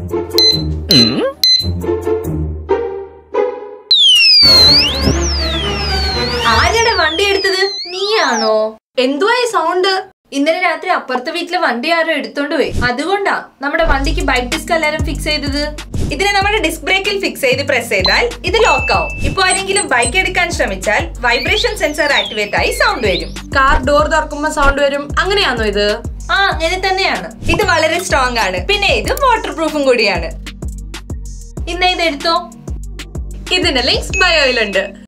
ആരുടെ വണ്ടി എടുത്തത്? നീയാണോ? എന്തുവാ ഈ സൗണ്ട്? ഇന്നലെ രാത്രി അപ്പുറത്തെ വീട്ടിലെ വണ്ടി ആരോ എടുത്തോണ്ട് പോയി. അതുകൊണ്ടാ നമ്മുടെ വണ്ടിക്ക് ബൈക്ക് ഡിസ്ക് എല്ലാരും ഫിക്സ് ചെയ്തത്. ഇതിനെ നമ്മുടെ ഡിസ്ക് ബ്രേക്കിൽ ഫിക്സ് ചെയ്ത് പ്രസ് ചെയ്താൽ ഇത് ലോക്ക് ആവും. ഇപ്പൊ ആരെങ്കിലും ബൈക്ക് എടുക്കാൻ ശ്രമിച്ചാൽ വൈബ്രേഷൻ സെൻസർ ആക്ടിവേറ്റ് ആയി സൗണ്ട് വരും. കാർ ഡോർ തുറക്കുമ്പോ സൗണ്ട് വരും. അങ്ങനെയാണോ ഇത്? അങ്ങനെ തന്നെയാണ്. ഇത് വളരെ സ്ട്രോങ് ആണ്. പിന്നെ ഇത് വാട്ടർ പ്രൂഫും കൂടിയാണ്. ഇന്ന് ഇത് എടുത്തോ. ഇതിന്റെ ലിങ്ക്സ് ബയോയിലുണ്ട്.